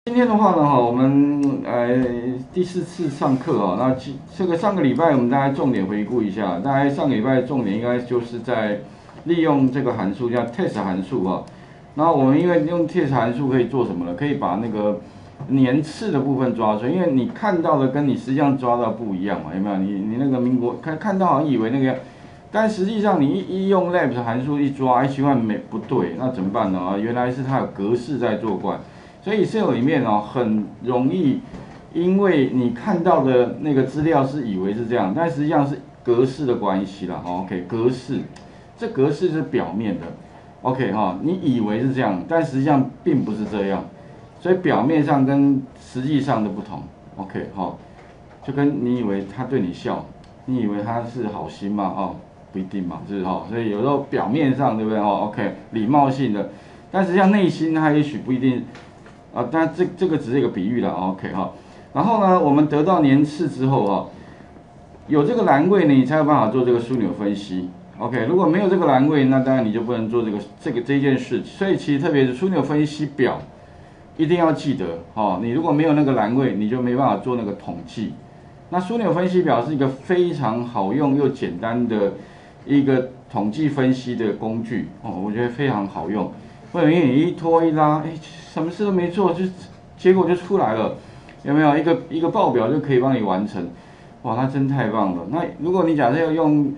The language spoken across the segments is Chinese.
今天的话呢，我们第4次上课啊，那这个上个礼拜我们大概重点回顾一下，大概上个礼拜的重点应该就是在利用这个函数叫 test 函数啊。然后我们因为用 test 函数可以做什么呢？可以把那个年次的部分抓出来，因为你看到的跟你实际上抓到不一样嘛，有没有？你那个民国看到好像以为那个样，但实际上你一用 labs 函数一抓，奇怪不对，那怎么办呢？原来是它有格式在作怪。所以 Excel 里面很容易，因为你看到的那个资料是以为是这样，但实际上是格式的关系啦。OK， 格式，这格式是表面的。OK 你以为是这样，但实际上并不是这样。所以表面上跟实际上的不同。OK 就跟你以为他对你笑，你以为他是好心嘛？不一定嘛，是不是所以有时候表面上对不对？OK， 礼貌性的，但实际上内心他也许不一定。但这个只是一个比喻了 ，OK 然后呢，我们得到年次之后有这个栏位呢，你才有办法做这个枢纽分析。OK， 如果没有这个栏位，那当然你就不能做这件事。所以其实特别是枢纽分析表，一定要记得你如果没有那个栏位，你就没办法做那个统计。那枢纽分析表是一个非常好用又简单的一个统计分析的工具我觉得非常好用。为什么？因为你一拖一拉，什么事都没做，结果就出来了，有没有？一个报表就可以帮你完成，哇，那真太棒了。那如果你假设要用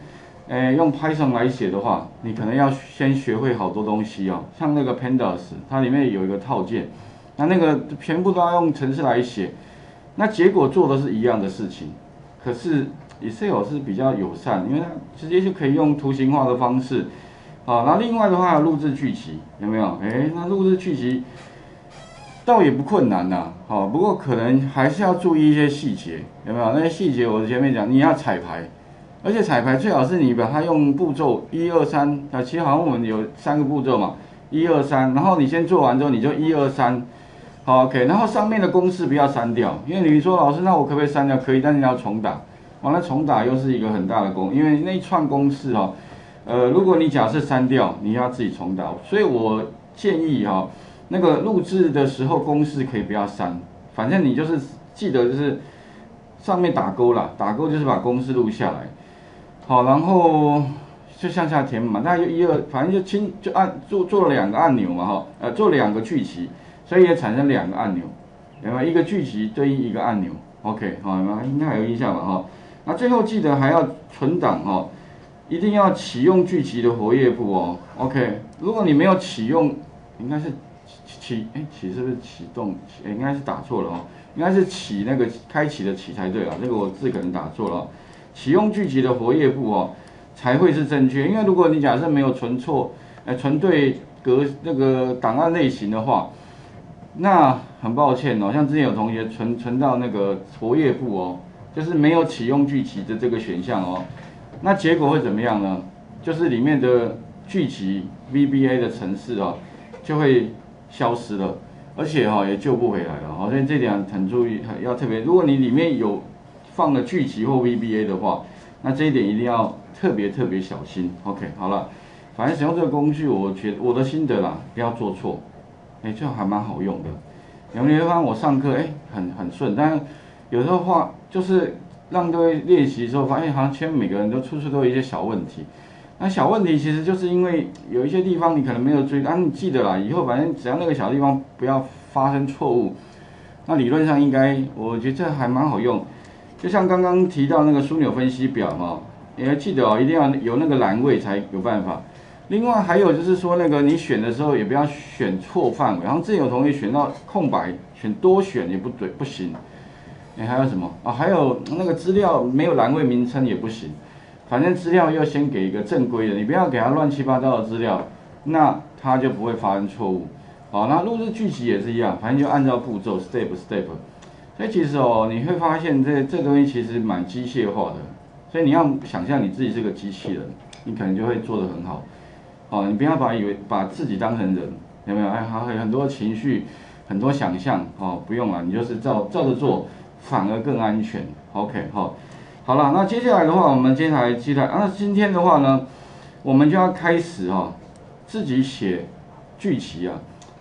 Python 来写的话，你可能要先学会好多东西像那个 Pandas， 它里面有一个套件，那个全部都要用程式来写，那结果做的是一样的事情，可是 Excel 是比较友善，因为它直接就可以用图形化的方式。那另外的话，录制剧集有没有？那录制剧集倒也不困难呐，不过可能还是要注意一些细节，有没有？那些细节我前面讲，你要彩排，而且彩排最好是你把它用步骤1、2、3，其实好像我们有3个步骤嘛，1、2、3，然后你先做完之后，你就1、2、3，好 OK， 然后上面的公式不要删掉，因为你说老师，那我可不可以删掉？可以，但是你要重打，完了重打又是一个很大的功，因为那一串公式如果你假设删掉，你要自己重打，所以我建议那个录制的时候公式可以不要删，反正你就是记得就是上面打勾啦，打勾就是把公式录下来，然后就向下填嘛，大概就1、2，反正就按做了2个按钮嘛做了2个巨集，所以也产生2个按钮，有没有？一个巨集对应一个按钮 ，OK 应该还有印象吧那最后记得还要存档一定要启用剧集的活页簿OK， 如果你没有启用，应该是启是不是启动？应该是打错了应该是启那个开启的启才对这个我字可能打错了启用剧集的活页簿才会是正确，因为如果你假设没有存错，存对那个档案类型的话，那很抱歉像之前有同学存到那个活页簿就是没有启用剧集的这个选项那结果会怎么样呢？就是里面的剧集 VBA 的程式就会消失了，而且也救不回来了所以这点很注意，要特别。如果你里面有放了剧集或 VBA 的话，那这一点一定要特别小心。OK， 好了，反正使用这个工具，我觉得我的心得啦，不要做错，这还蛮好用的。你会发现我上课很顺，但有时候就是让各位练习的时候，发现好像每个人都处都有一些小问题。那小问题其实就是因为有一些地方你可能没有注意，你记得啦，以后反正只要那个小地方不要发生错误，那理论上应该，我觉得这还蛮好用。就像刚刚提到那个枢纽分析表你要记得一定要有那个栏位才有办法。另外还有就是说那个你选的时候也不要选错范围，然后之前有同学选到空白，多选也不行。还有什么还有那个资料没有栏位名称也不行，反正资料要先给一个正规的，你不要给他乱七八糟的资料，那他就不会发生错误。那录制剧集也是一样，反正就按照步骤 step。所以其实你会发现这东西其实蛮机械化的，所以你要想象你自己是个机器人，你可能就会做得很好。你不要把自己当成人，有没有？还有很多情绪，很多想象不用了，你就是照着做。反而更安全 ，OK 好了，那接下来的话，我们接下来今天的话呢，我们就要开始自己写剧集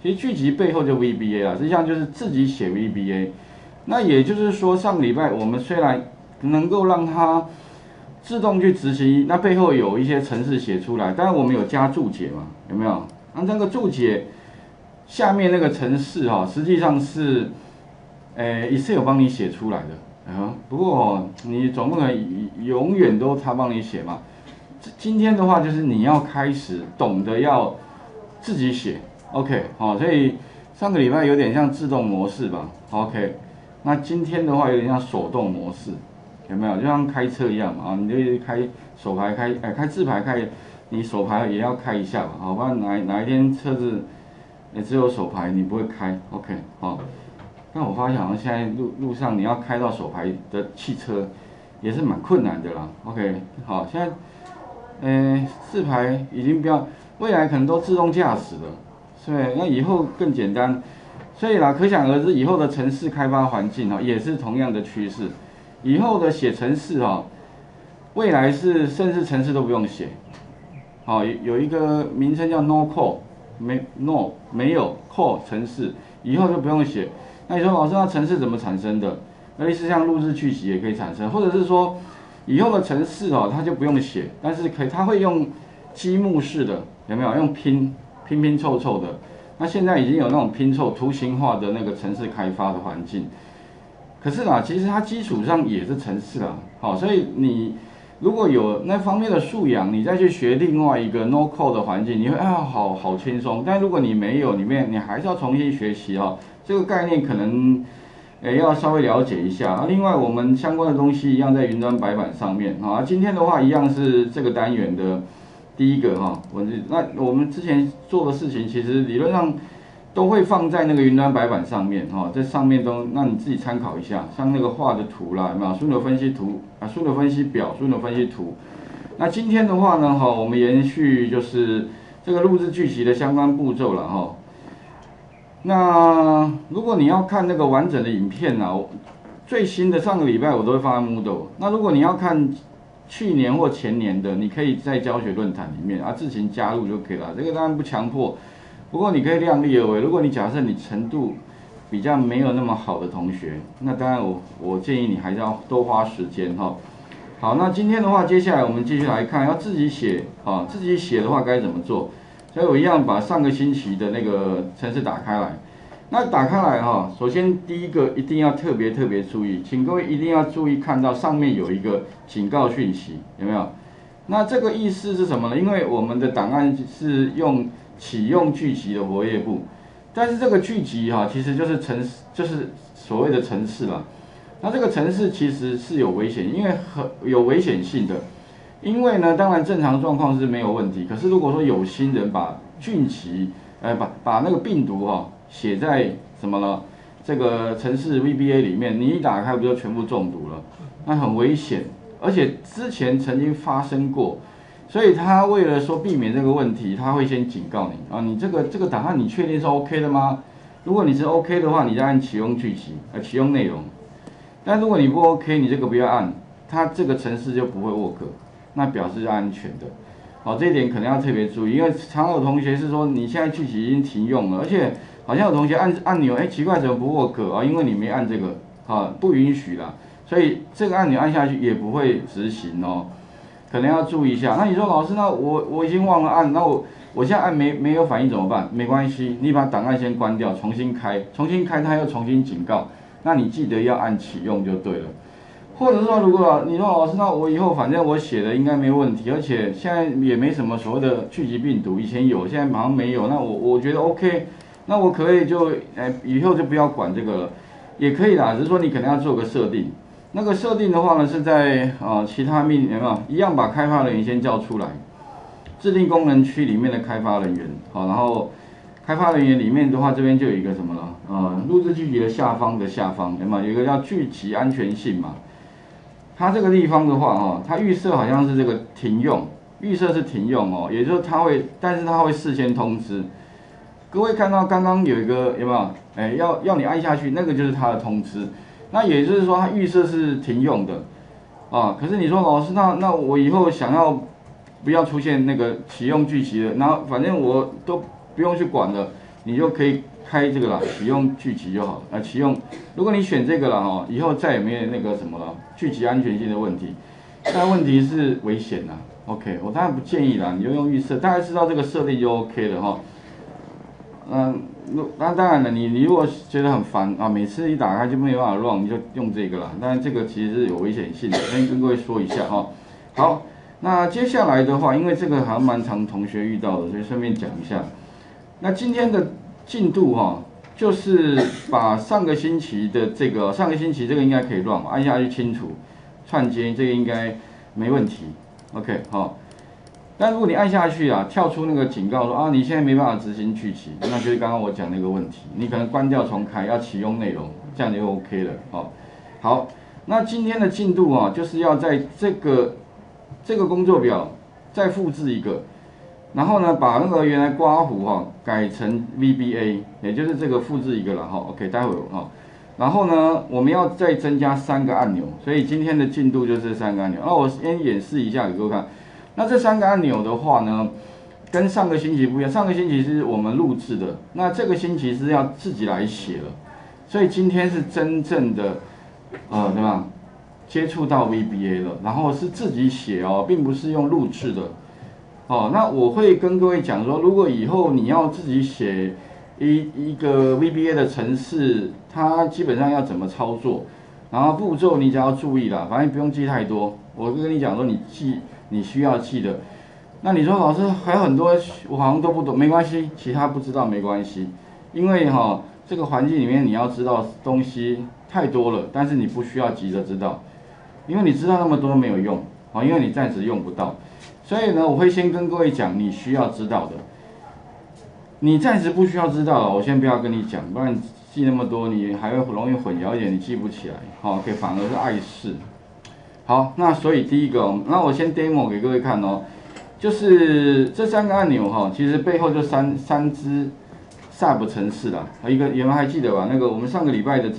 其实剧集背后就 VBA 啊，实际上就是自己写 VBA。那也就是说，上个礼拜我们虽然能够让它自动去执行，那背后有一些程式写出来，当然我们有加注解嘛，有没有？那这个注解下面那个程式哈，实际上是Excel 帮你写出来的。不过你总不能永远都他帮你写嘛。今天的话就是你要开始懂得要自己写 ，OK， 好，所以上个礼拜有点像自动模式吧 ，OK， 那今天的话有点像手动模式，有没有？就像开车一样嘛，你就开手排开自排开，你手排也要开一下吧，好，不然哪一天车子只有手排你不会开 ，OK， 好。但我发现好像现在路上你要开到手排的汽车也是蛮困难的啦 ，OK， 好，现在自排已经不要，未来可能都自动驾驶了，对，那以后更简单，所以啦，可想而知以后的城市开发环境哈也是同样的趋势，以后的写程式哈，未来是甚至程式都不用写，好，有一个名称叫 No Code， 没有 Code 程式，以后就不用写。那你说老师，那程式怎么产生的？类似像录制剧集也可以产生，或者是说以后的程式哦，它就不用写，但是它会用积木式的，有没有？用拼凑的。那现在已经有那种拼凑图形化的那个程式开发的环境。可是啦，其实它基础上也是程式啦，好，所以你如果有那方面的素养，你再去学另外一个 No Code 的环境，你会好轻松。但如果你没有，你还是要重新学习哈。这个概念可能，要稍微了解一下。另外，我们相关的东西一样在云端白板上面啊。今天的话，一样是这个单元的第一个哈。那我们之前做的事情，其实理论上都会放在那个云端白板上面哈，在上面都让你自己参考一下，像那个画的图啦，有没有枢纽分析图啊、枢纽分析表、枢纽分析图。那今天的话呢，我们延续就是这个录制剧集的相关步骤了哈。那如果你要看那个完整的影片啊，最新的上个礼拜我都会放在 Moodle。那如果你要看去年或前年的，你可以在教学论坛里面自行加入就可以了。这个当然不强迫，不过你可以量力而为。如果你假设你程度比较没有那么好的同学，那当然我建议你还是要多花时间哈。好，那今天的话，接下来我们继续来看，要自己写啊，自己写的话该怎么做？所以我一样把上个星期的那个程式打开来。那打开来哈，首先第一个一定要特别注意，请各位一定要注意看到上面有一个警告讯息，有没有？那这个意思是什么呢？因为我们的档案是用启用剧集的活页簿，但是这个剧集哈，其实就是所谓的程式啦。那这个程式其实是有危险，因为有危险性的。因为呢，当然正常状况是没有问题，可是如果说有心人把菌旗，把那个病毒写在什么呢？这个程式 VBA 里面，你一打开不就全部中毒了？那很危险，而且之前曾经发生过，所以他为了说避免这个问题，他会先警告你啊，你这个档案你确定是 OK 的吗？如果你是 OK 的话，你再按启用剧集启用内容。但如果你不 OK， 你这个不要按，它这个程式就不会 work。那表示是安全的，好，这一点可能要特别注意，因为常有同学是说你现在剧集已经停用了，而且好像有同学按钮，奇怪怎么不 work 啊？因为你没按这个，不允许啦，所以这个按钮按下去也不会执行哦，可能要注意一下。那你说老师，那我已经忘了按，那我现在按没有反应怎么办？没关系，你把档案先关掉，重新开它又重新警告，那你记得要按启用就对了。或者说，如果你说老师，那我以后反正我写的应该没问题，而且现在也没什么所谓的聚集病毒，以前有，现在好像没有，那我觉得 OK， 那我可以就以后就不要管这个了，也可以啦，只是说你可能要做个设定。那个设定的话呢，是在其他有没有一样把开发人员先叫出来，制定功能区里面的开发人员，好，然后开发人员里面的话，这边就有一个什么了，录制剧集的下方有没有一个叫剧集安全性嘛？它这个地方的话，它预设好像是这个停用，预设是停用哦，也就是但是它会事先通知。各位看到刚刚有一个有没有？要你按下去，那个就是它的通知。那也就是说，它预设是停用的，可是你说老师，那我以后想要不要出现那个启用剧集了，然后反正我都不用去管了， 你就可以开这个啦，启用聚集就好了。启用，如果你选这个了哈，以后再也没有那个什么了，聚集安全性的问题。但问题是危险呐。OK， 我当然不建议啦，你就用预设，大概知道这个设定就 OK 了哈。那当然了，你如果觉得很烦啊，每次一打开就没有办法 run， 你就用这个啦。当然这个其实是有危险性的，先跟各位说一下哈。好，那接下来的话，因为这个还蛮常同学遇到的，所以顺便讲一下。那今天的进度哈，就是把上个星期这个应该可以 run， 按下去清除串接，这个应该没问题。OK， 好。但如果你按下去啊，跳出那个警告说啊，你现在没办法执行聚集，那就是刚刚我讲那个问题，你可能关掉重开，要启用内容，这样就 OK 了。好，那今天的进度啊，就是要在这个工作表再复制一个，然后呢，把那个原来刮弧改成 VBA， 也就是这个复制一个了OK， 待会然后呢，我们要再增加3个按钮，所以今天的进度就是3个按钮。那我先演示一下给各位看。那这3个按钮的话呢，跟上个星期不一样。上个星期是我们录制的，那这个星期是要自己来写了。所以今天是真正的，对吧？接触到 VBA 了，然后是自己写并不是用录制的。那我会跟各位讲说，如果以后你要自己写一个 VBA 的程式，它基本上要怎么操作，然后步骤你只要注意啦，反正不用记太多。我跟你讲说，你需要记的。那你说老师还有很多我好像都不懂，没关系，其他不知道没关系，因为这个环境里面你要知道东西太多了，但是你不需要急着知道，因为你知道那么多没有用因为你暂时用不到。所以呢，我会先跟各位讲你需要知道的，你暂时不需要知道了，我先不要跟你讲，不然记那么多你还会容易混淆一点，你记不起来，OK， 反而是碍事。好，那所以第一个，那我先 demo 给各位看就是这3个按钮其实背后就三支 sub 程式啦，你们还记得吧？那个我们上个礼拜的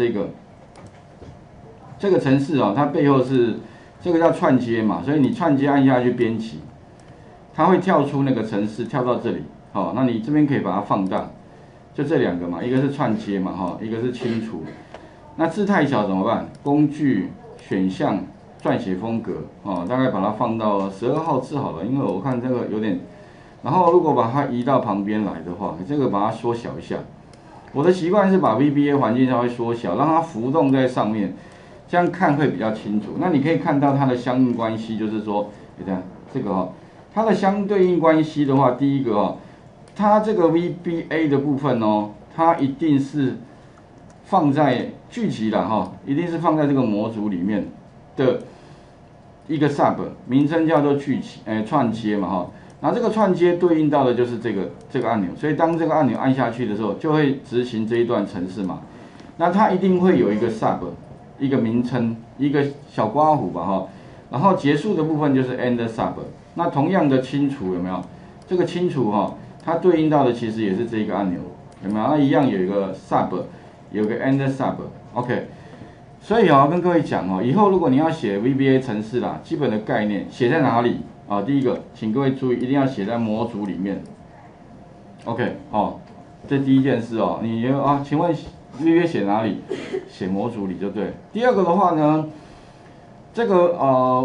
这个程式它背后是这个叫串接嘛，所以你串接按下去编辑，它会跳出那个程式，跳到这里，那你这边可以把它放大，就这2个嘛，一个是串接嘛，一个是清除。那字太小怎么办？工具选项。撰写风格大概把它放到12号字好了，因为我看这个有点。然后如果把它移到旁边来的话，这个把它缩小一下。我的习惯是把 VBA 环境稍微缩小，让它浮动在上面，这样看会比较清楚。那你可以看到它的相应关系，就是说，你看这个它的相对应关系的话，第一个它这个 VBA 的部分它一定是放在聚集了一定是放在这个模组里面的。一个 sub 名称叫做聚集，串接嘛然后这个串接对应到的就是这个按钮，所以当这个按钮按下去的时候，就会执行这一段程式嘛。那它一定会有一个 sub， 一个名称，一个小刮弧吧然后结束的部分就是 end sub。那同样的清除有没有？这个清除它对应到的其实也是这一个按钮，有没有？它一样有一个 sub， 有个 end sub，OK。所以跟各位讲以后如果你要写 VBA 程式啦，基本的概念写在哪里第一个，请各位注意，一定要写在模组里面。OK 这第一件事你请问 VBA 写哪里？写模组里就对。第二个的话呢，这个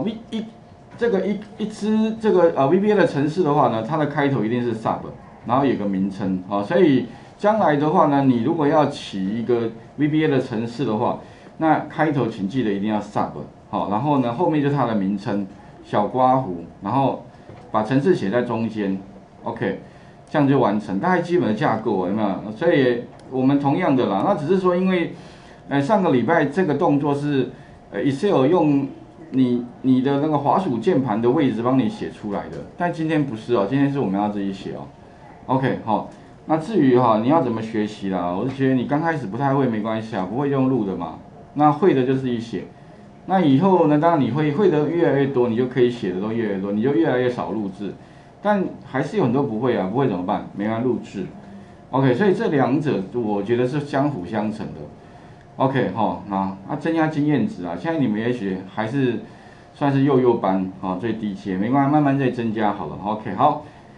一支这个VBA 的程式的话呢，它的开头一定是 sub， 然后有个名称所以将来的话呢，你如果要起一个 VBA 的程式的话，那开头请记得一定要 sub， 然后呢后面就是它的名称，小刮弧，然后把程式写在中间 ，OK， 这样就完成，大概基本的架构有没有？所以我们同样的啦，那只是说因为，上个礼拜这个动作是Excel 用你的那个滑鼠键盘的位置帮你写出来的，但今天不是今天是我们要自己写OK 那至于你要怎么学习啦，我是觉得你刚开始不太会没关系不会用录的嘛。那会的就自己写，那以后呢，当然你会的越来越多，你就可以写的都越来越多，你就越来越少录制。但还是有很多不会不会怎么办？没法录制。OK， 所以这2者我觉得是相辅相成的。OK 增加经验值现在你们也许还是算是幼班最低阶，没关系，慢慢再增加好了。OK 好，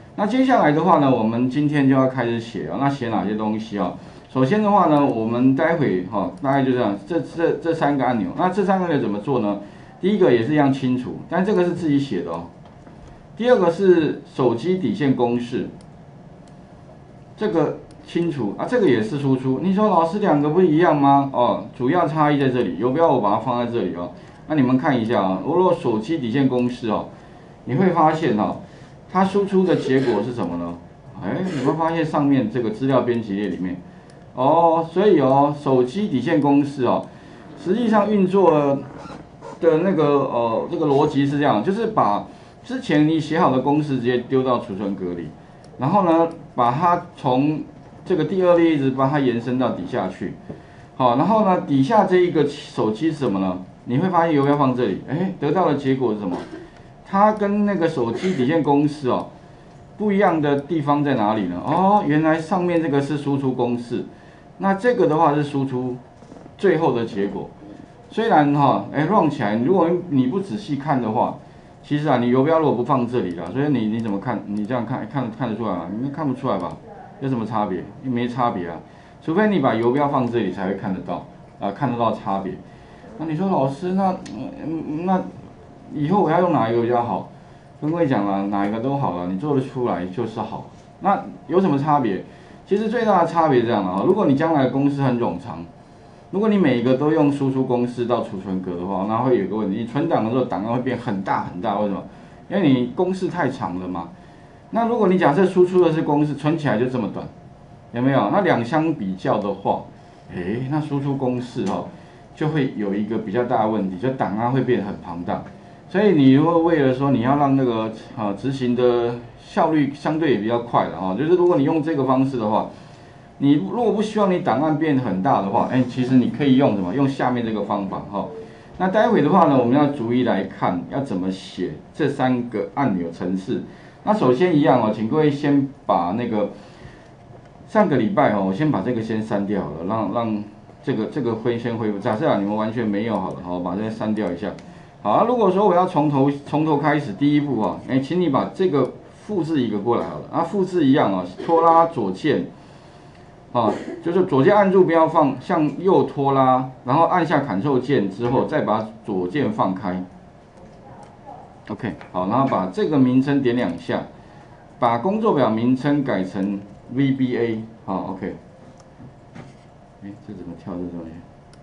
那接下来的话呢，我们今天就要开始写啊。那写哪些东西啊？首先的话呢，我们待会大概就这样，这3个按钮。那这3个按钮怎么做呢？第一个也是一样清除，但这个是自己写的哦。第二个是手机底线公式，这个清除啊，这个也是输出。你说老师2个不一样吗？哦，主要差异在这里。游标我把它放在这里哦。那你们看一下啊，如果手机底线公式哦，你会发现它输出的结果是什么呢？你会发现上面这个资料编辑列里面。所以手机底线公式实际上运作的那个这个逻辑是这样，就是把之前你写好的公式直接丢到储存格里，然后呢，把它从这个第2列一直把它延伸到底下去，然后呢，底下这一个手机是什么呢？你会发现游标放这里，得到的结果是什么？它跟那个手机底线公式不一样的地方在哪里呢？原来上面这个是输出公式。那这个的话是输出最后的结果，虽然run 起来，如果你不仔细看的话，其实你游标如果不放这里啦，所以你怎么看？你这样看得出来吗？你看不出来吧？有什么差别？没差别啊，除非你把游标放这里才会看得到看得到差别。那你说老师，那以后我要用哪一个比较好？跟各位讲了，哪一个都好了，你做得出来就是好。那有什么差别？其实最大的差别这样如果你将来的公式很冗长，如果你每一个都用输出公式到储存格的话，那会有个问题，你存档的时候档案会变很大很大，为什么？因为你公式太长了嘛。那如果你假设输出的是公式，存起来就这么短，有没有？那2相比较的话，那输出公式就会有一个比较大的问题，就档案会变得很庞大。所以你如果为了说你要让那个执行的效率相对也比较快的就是如果你用这个方式的话，你如果不希望你档案变得很大的话，其实你可以用什么？用下面这个方法那待会的话呢，我们要逐一来看要怎么写这3个按钮程式。那首先一样请各位先把那个上个礼拜我先把这个先删掉好了，让这个会先恢复。假设你们完全没有好了，把这个删掉一下。好，如果说我要从头开始，第一步请你把这个复制一个过来好了。复制一样拖拉左键就是左键按住不要放，向右拖拉，然后按下 Ctrl 键之后再把左键放开。OK， 好，然后把这个名称点2下，把工作表名称改成 VBA。好 ，OK。这怎么跳这东西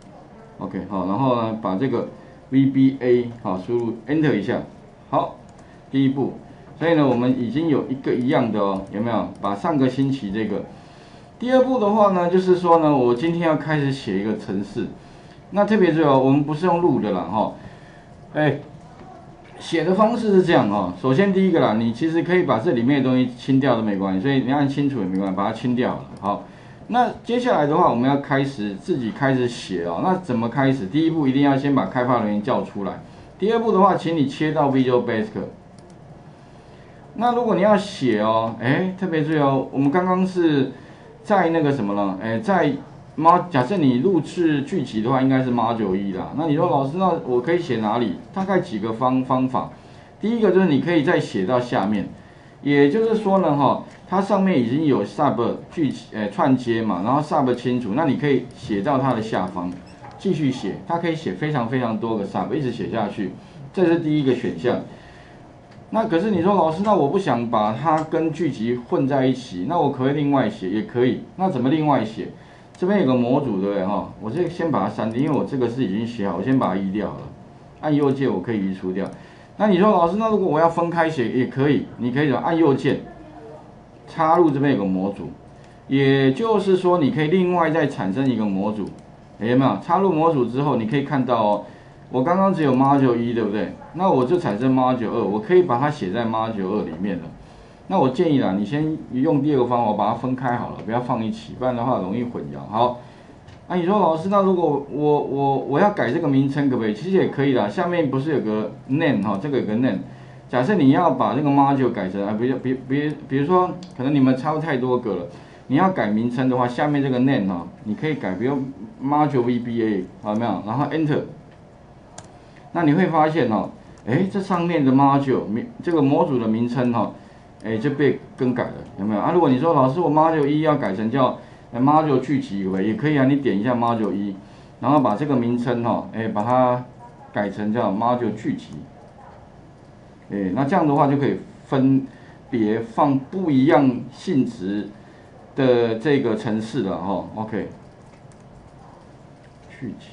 ？OK， 好，然后呢，把这个 VBA 输入 Enter 一下。好，第一步。所以呢，我们已经有一个一样的有没有？把上个星期这个。第2步的话呢，就是说呢，我今天要开始写一个程式。那特别注意我们不是用录的啦写的方式是这样首先第一个啦，你其实可以把这里面的东西清掉都没关系，所以你按清除也没关系，把它清掉了。好，那接下来的话，我们要自己开始写那怎么开始？第一步一定要先把开发人员叫出来。第2步的话，请你切到 Visual Basic。那如果你要写特别注意我们刚刚是在那个什么呢？假设你录制剧集的话，应该是 Module 1啦。那你说老师，那我可以写哪里？大概几个方法。第一个就是你可以再写到下面，也就是说呢它上面已经有 sub 串接嘛，然后 sub 清楚，那你可以写到它的下方，继续写，它可以写非常非常多个 sub， 一直写下去，这是第一个选项。那可是你说老师，那我不想把它跟剧集混在一起，那我可不可以另外写？也可以。那怎么另外写？这边有个模组，对不对我这先把它删掉，因为我这个是已经写好，我先把它移掉了。按右键我可以移除掉。那你说老师，那如果我要分开写也可以，你可以按右键插入这边有个模组，也就是说你可以另外再产生一个模组，有没有？插入模组之后，你可以看到我刚刚只有 Module 1，对不对？那我就产生 Module 2，我可以把它写在 Module 2里面了。那我建议啦，你先用第2个方法，把它分开好了，不要放一起，不然的话容易混淆。好，你说老师，那如果我要改这个名称，可不可以？其实也可以啦。下面不是有个 name 这个有个 name。假设你要把这个 module 改成比如说，可能你们抄太多个了，你要改名称的话，下面这个 name 你可以改，比如 module VBA， 有没有？然后 enter。那你会发现这上面的 module 这个模组的名称就被更改了，有没有啊？如果你说老师我 Module 1要改成叫Module 聚集也可以啊，你点一下 Module 1，然后把这个名称把它改成叫 Module 聚集，那这样的话就可以分别放不一样性质的这个程式了OK， 聚集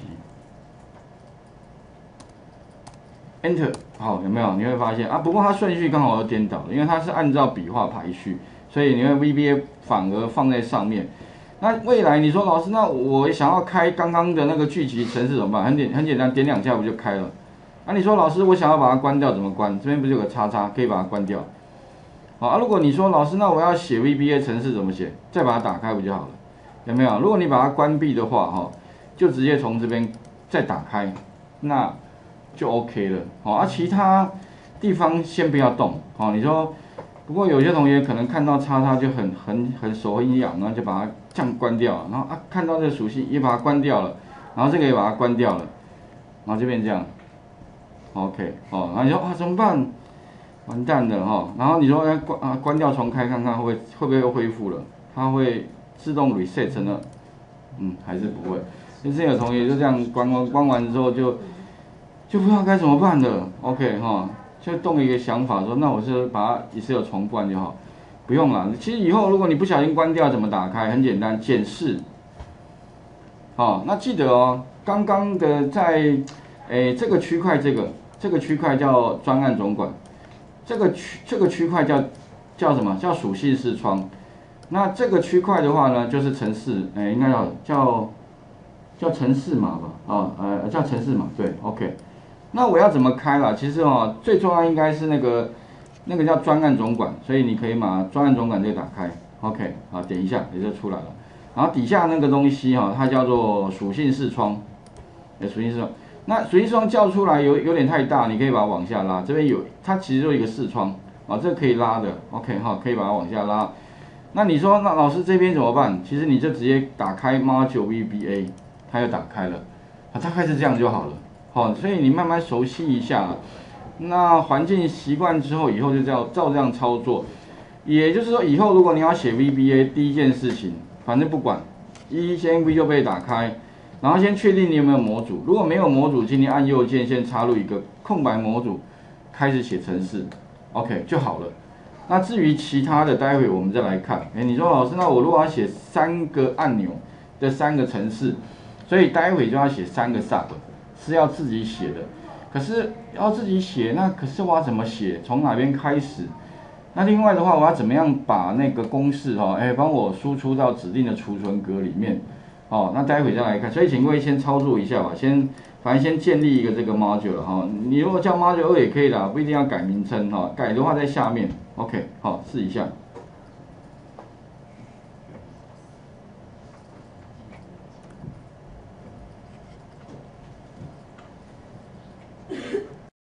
Enter 好，有没有？你会发现啊，不过它顺序刚好都颠倒了，因为它是按照笔画排序，所以你会 VBA 反而放在上面。那未来你说老师，那我想要开刚刚的那个聚集程式怎么办？很简单，点2下不就开了？啊，你说老师，我想要把它关掉，怎么关？这边不是有个叉叉，可以把它关掉。好啊，如果你说老师，那我要写 VBA 程式怎么写？再把它打开不就好了？有没有？如果你把它关闭的话，就直接从这边再打开，那就 OK 了。啊，其他地方先不要动。你说，不过有些同学可能看到叉叉就很手很痒，然后就把它这样关掉了，然后看到这个属性也把它关掉了，然后这个也把它关掉了，然后就变这样。OK， 然后你说怎么办？完蛋了然后你说关掉重开看看会不会又恢复了？它会自动 reset 成了，还是不会。就是有同学就这样关完之后就不知道该怎么办了。OK 就动一个想法说，那我是把它一次有重灌就好，不用了。其实以后如果你不小心关掉怎么打开？很简单，检视。那记得刚刚的在这个区块这个区块叫专案总管，这个区块叫什么？叫属性视窗。那这个区块的话呢，就是程式，应该叫程式码吧？叫程式码，对 ，OK。那我要怎么开啦？其实最重要应该是那个叫专案总管，所以你可以把专案总管这个打开 ，OK， 点一下也就出来了。然后底下那个东西它叫做属性视窗，属性视窗。那属性视窗叫出来有点太大，你可以把它往下拉。这边它其实就一个视窗这个可以拉的 ，OK 可以把它往下拉。那你说那老师这边怎么办？其实你就直接打开 Module VBA， 它就打开了，大概是这样就好了。所以你慢慢熟悉一下，那环境习惯之后，以后就照这样操作。也就是说，以后如果你要写 VBA， 第一件事情，反正不管，先 V 就被打开。然后先确定你有没有模组，如果没有模组，请你按右键先插入一个空白模组，开始写程式 ，OK 就好了。那至于其他的，待会我们再来看。你说老师，那我如果要写3个按钮的3个程式，所以待会就要写3个 sub， 是要自己写的。可是要自己写，那可是我要怎么写？从哪边开始？那另外的话，我要怎么样把那个公式帮我输出到指定的储存格里面？那待会再来看，所以请各位先操作一下吧，反正先建立一个这个 module 了你如果叫 module 2也可以啦，不一定要改名称改的话在下面 ，OK 试一下。